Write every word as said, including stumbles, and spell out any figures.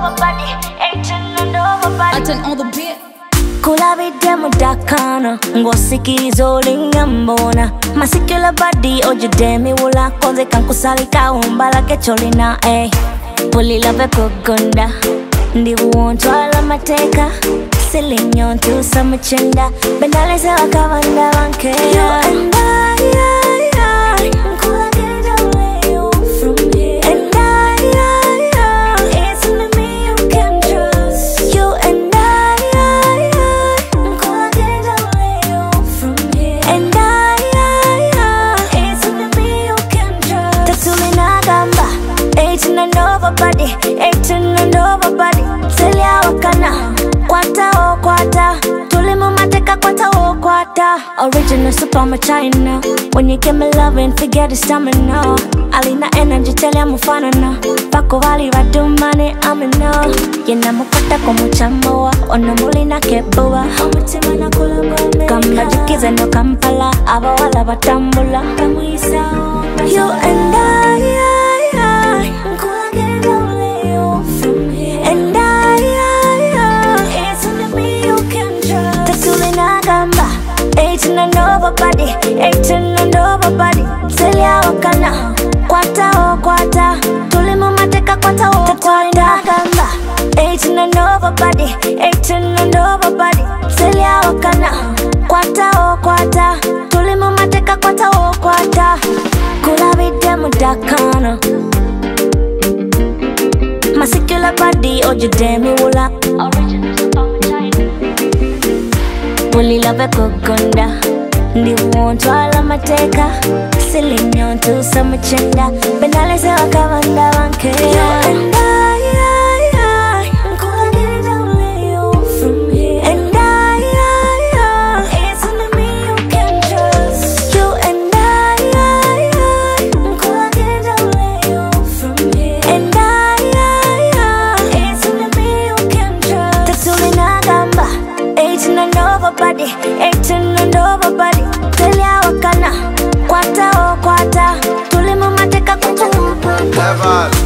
over body, eighteen and over body. I turn on the beat. Kula vide mudakana, ngosikiriza olingambona. Masikula body oje demi wula konze kankusalika umbala kecholina eh. Puli love kugunda, ndibu wontwala mateka. Silinyo ntusa muchenda, bendale se wakavanda wanke. You and I, I, I, nkula get away from here. And I, I, I, it's only me you can trust. You and I, I, I, nkula get away from here. And I, I, I, it's only me you can trust. Tatulina gamba, eighteen and over body, eighteen and over body. Selia wakana. Kwata o kwata, tulimu mateka kwata o kwata. Original super my China. When you give me love and forget the stamina. Alina energy tell ya mufanana. Pako vali radu money amina. Yena mukata komu chamoa, ono mulina keboa. Omutima na kula gome. Kamba jukize no Kampala, aba wala batambula. You and I, I, I, nkula get away from here. And I, eighteen and over body, eighteen and over body. Selia wakana, kwata o kwata. Tulimu mateka kwata o kwata. Gamba, eighteen and over body, eighteen and over body. Selia wakana, kwata o kwata. Tulimu mateka kwata o kwata. Kula vide mudakana. Masikula body oje demi wula. Original super China. Puli love kugunda, ndibu wontwala mateka. Silinyo ntusa muchenda, bendale se wakavanda wanke. You and I, I, I, nkula get away from here. And I, I, I, it's only me you can trust. You and I, I, I, nkula get away from here. And I, I, I, it's only me you can trust. Tatulina gamba, eighteen and over body, eighteen and over body. Telia wakana, kwata o kwata. Tulimu mateka kwata o kwata.